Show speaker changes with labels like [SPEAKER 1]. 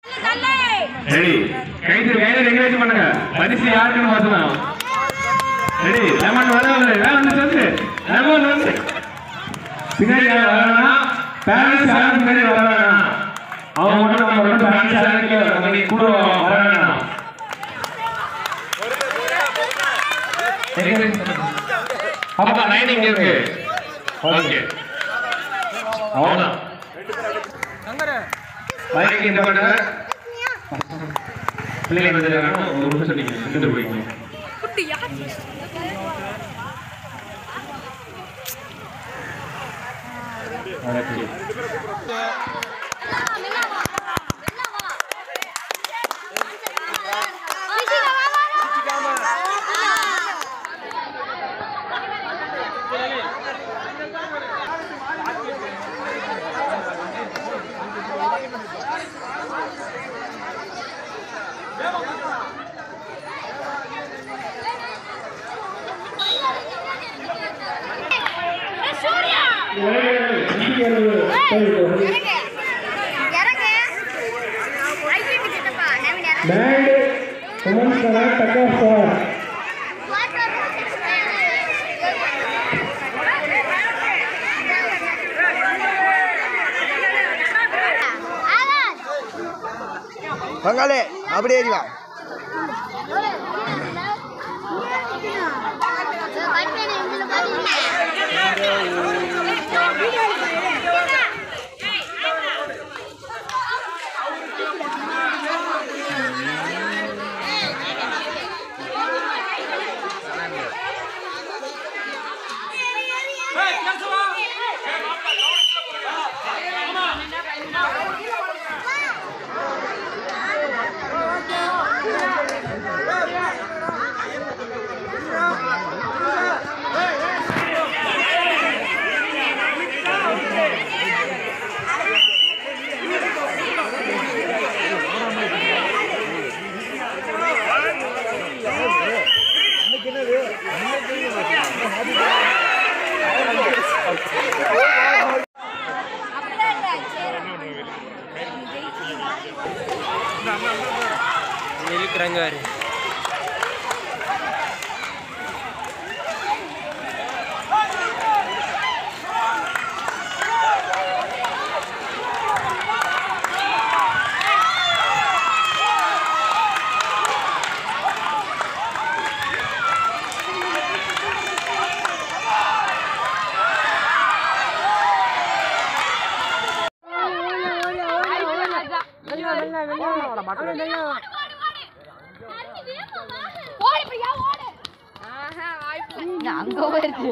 [SPEAKER 1] ready கைது கையில encourage பண்ணுங்க பரிசு யாருக்குன்னு பார்த்துலாம் ரெடி லெமன் வரல வந்து வந்து லெமன் வந்து பின்னாடி வரணும் பேரண்ட்ஸ் யாரும் பின்னாடி வரணும் அவங்க மட்டும் நம்ம ரெண்டு பேரண்ட்ஸ் யாரும் கூட வரணும் அப்பா லைன் இங்க இருக்கு ஓகே அவ்வளவுதான் மைக் இந்த பண்ணுங்க பிள்ளைங்க வந்துறாங்க ஒரு நிமிஷம் நீங்க நின்று போய்ங்க குட்டியா ஓகே
[SPEAKER 2] பங்காளி அப்படியே ஏறிவா
[SPEAKER 3] இருக்கிறாங்க
[SPEAKER 4] அங்க போயிருக்கு